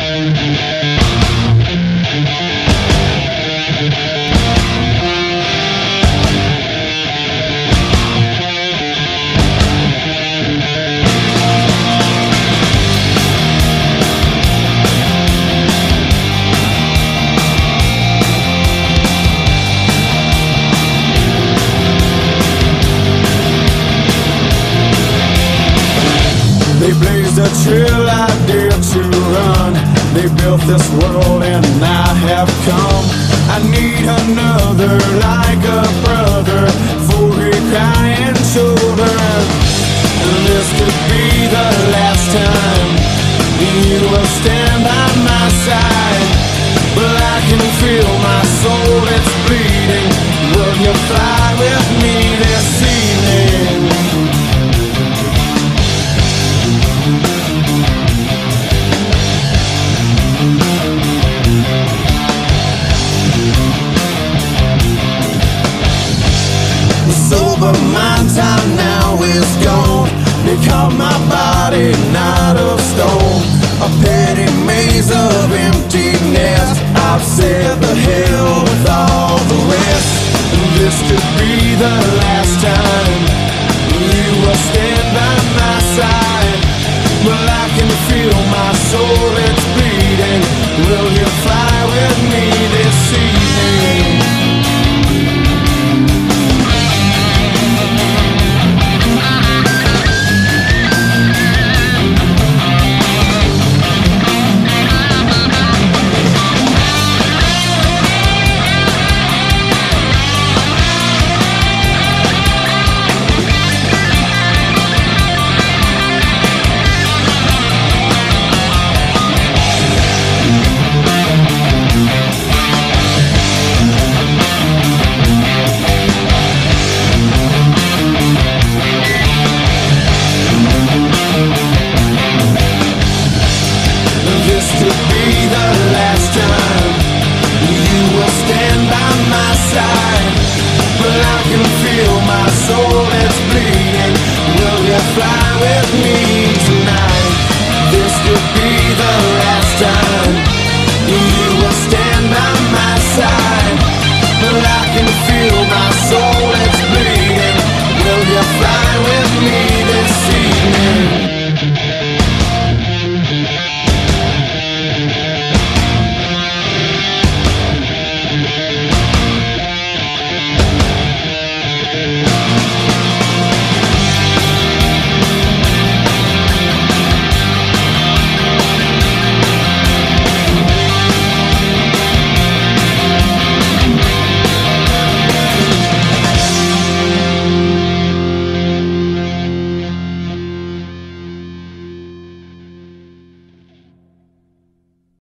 They blazed a trail I dare to run. They built this world and I have come. I need another like a brother for a crying shoulder. This could be the last time you will stand by my side. But I can feel my soul, it's bleeding. Will you fly with me this evening? But my time now is gone, because my body not of stone. A petty maze of emptiness, I've said the hell with all the rest. This could be the last time you will stand by my side. Well, I can feel my soul, it's bleeding. Will you fly with me this evening? Fly with me tonight. This could be the last time you will stand by my side.